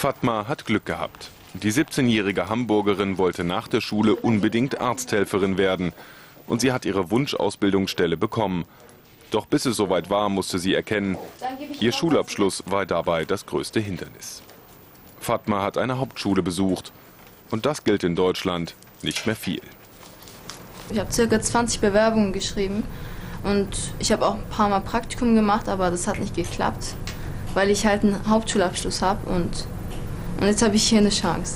Fatma hat Glück gehabt. Die 17-jährige Hamburgerin wollte nach der Schule unbedingt Arzthelferin werden. Und sie hat ihre Wunschausbildungsstelle bekommen. Doch bis es soweit war, musste sie erkennen, ihr Schulabschluss war dabei das größte Hindernis. Fatma hat eine Hauptschule besucht. Und das gilt in Deutschland nicht mehr viel. Ich habe ca. 20 Bewerbungen geschrieben. Und ich habe auch ein paar Mal Praktikum gemacht, aber das hat nicht geklappt, weil ich halt einen Hauptschulabschluss habe. Und jetzt habe ich hier eine Chance.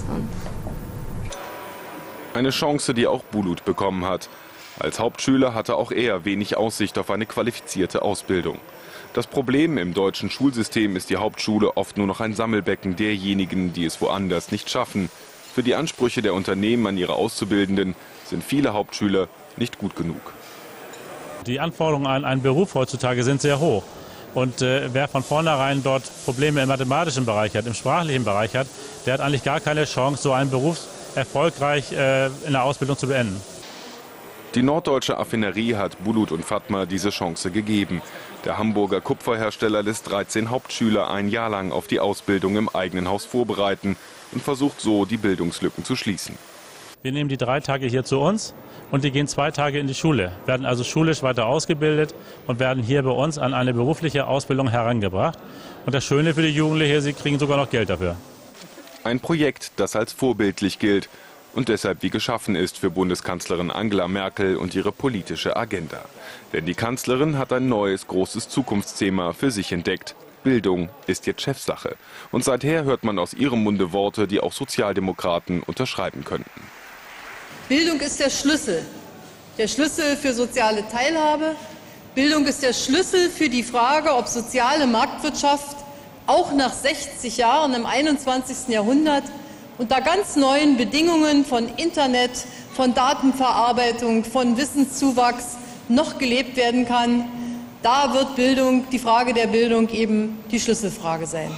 Eine Chance, die auch Bulut bekommen hat. Als Hauptschüler hatte auch er wenig Aussicht auf eine qualifizierte Ausbildung. Das Problem im deutschen Schulsystem ist die Hauptschule oft nur noch ein Sammelbecken derjenigen, die es woanders nicht schaffen. Für die Ansprüche der Unternehmen an ihre Auszubildenden sind viele Hauptschüler nicht gut genug. Die Anforderungen an einen Beruf heutzutage sind sehr hoch. Und wer von vornherein dort Probleme im mathematischen Bereich hat, im sprachlichen Bereich hat, der hat eigentlich gar keine Chance, so einen Beruf erfolgreich in der Ausbildung zu beenden. Die norddeutsche Affinerie hat Bulut und Fatma diese Chance gegeben. Der Hamburger Kupferhersteller lässt 13 Hauptschüler ein Jahr lang auf die Ausbildung im eigenen Haus vorbereiten und versucht so, die Bildungslücken zu schließen. Wir nehmen die 3 Tage hier zu uns und die gehen 2 Tage in die Schule, werden also schulisch weiter ausgebildet und werden hier bei uns an eine berufliche Ausbildung herangebracht. Und das Schöne für die Jugendlichen, sie kriegen sogar noch Geld dafür. Ein Projekt, das als vorbildlich gilt und deshalb wie geschaffen ist für Bundeskanzlerin Angela Merkel und ihre politische Agenda. Denn die Kanzlerin hat ein neues, großes Zukunftsthema für sich entdeckt. Bildung ist jetzt Chefsache. Und seither hört man aus ihrem Munde Worte, die auch Sozialdemokraten unterschreiben könnten. Bildung ist der Schlüssel für soziale Teilhabe. Bildung ist der Schlüssel für die Frage, ob soziale Marktwirtschaft auch nach 60 Jahren im 21. Jahrhundert unter ganz neuen Bedingungen von Internet, von Datenverarbeitung, von Wissenszuwachs noch gelebt werden kann. Da wird Bildung, die Frage der Bildung eben die Schlüsselfrage sein.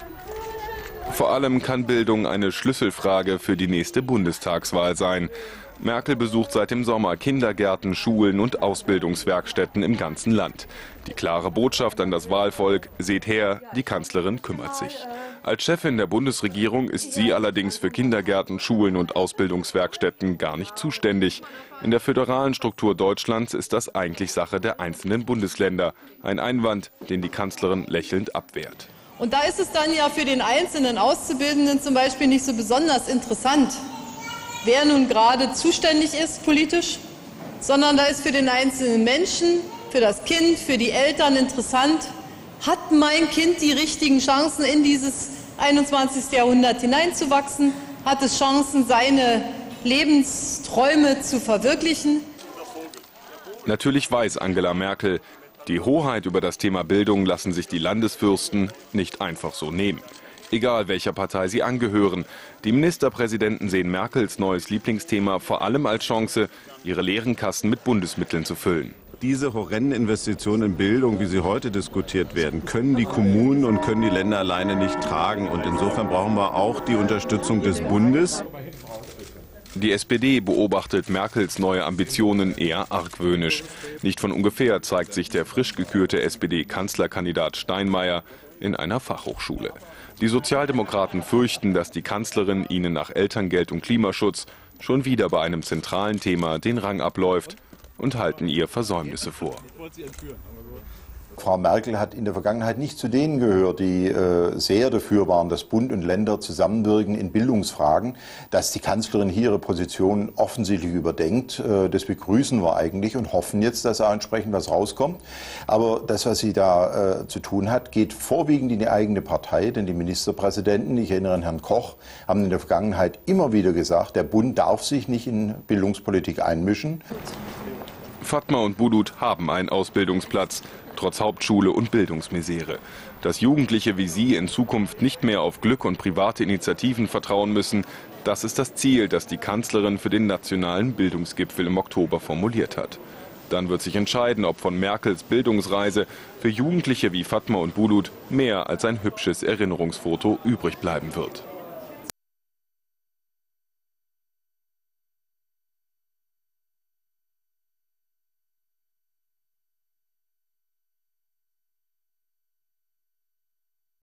Vor allem kann Bildung eine Schlüsselfrage für die nächste Bundestagswahl sein. Merkel besucht seit dem Sommer Kindergärten, Schulen und Ausbildungswerkstätten im ganzen Land. Die klare Botschaft an das Wahlvolk: Seht her, die Kanzlerin kümmert sich. Als Chefin der Bundesregierung ist sie allerdings für Kindergärten, Schulen und Ausbildungswerkstätten gar nicht zuständig. In der föderalen Struktur Deutschlands ist das eigentlich Sache der einzelnen Bundesländer. Ein Einwand, den die Kanzlerin lächelnd abwehrt. Und da ist es dann ja für den einzelnen Auszubildenden zum Beispiel nicht so besonders interessant, wer nun gerade zuständig ist politisch, sondern da ist für den einzelnen Menschen, für das Kind, für die Eltern interessant, hat mein Kind die richtigen Chancen, in dieses 21. Jahrhundert hineinzuwachsen, hat es Chancen, seine Lebensträume zu verwirklichen. Natürlich weiß Angela Merkel, die Hoheit über das Thema Bildung lassen sich die Landesfürsten nicht einfach so nehmen. Egal welcher Partei sie angehören. Die Ministerpräsidenten sehen Merkels neues Lieblingsthema vor allem als Chance, ihre leeren Kassen mit Bundesmitteln zu füllen. Diese horrenden Investitionen in Bildung, wie sie heute diskutiert werden, können die Kommunen und können die Länder alleine nicht tragen. Und insofern brauchen wir auch die Unterstützung des Bundes. Die SPD beobachtet Merkels neue Ambitionen eher argwöhnisch. Nicht von ungefähr zeigt sich der frisch gekürte SPD-Kanzlerkandidat Steinmeier in einer Fachhochschule. Die Sozialdemokraten fürchten, dass die Kanzlerin ihnen nach Elterngeld und Klimaschutz schon wieder bei einem zentralen Thema den Rang abläuft und halten ihr Versäumnisse vor. Frau Merkel hat in der Vergangenheit nicht zu denen gehört, die sehr dafür waren, dass Bund und Länder zusammenwirken in Bildungsfragen. Dass die Kanzlerin hier ihre Position offensichtlich überdenkt, das begrüßen wir eigentlich und hoffen jetzt, dass da entsprechend was rauskommt. Aber das, was sie da zu tun hat, geht vorwiegend in die eigene Partei, denn die Ministerpräsidenten, ich erinnere an Herrn Koch, haben in der Vergangenheit immer wieder gesagt, der Bund darf sich nicht in Bildungspolitik einmischen. Fatma und Bulut haben einen Ausbildungsplatz, trotz Hauptschule und Bildungsmisere. Dass Jugendliche wie sie in Zukunft nicht mehr auf Glück und private Initiativen vertrauen müssen, das ist das Ziel, das die Kanzlerin für den nationalen Bildungsgipfel im Oktober formuliert hat. Dann wird sich entscheiden, ob von Merkels Bildungsreise für Jugendliche wie Fatma und Bulut mehr als ein hübsches Erinnerungsfoto übrig bleiben wird.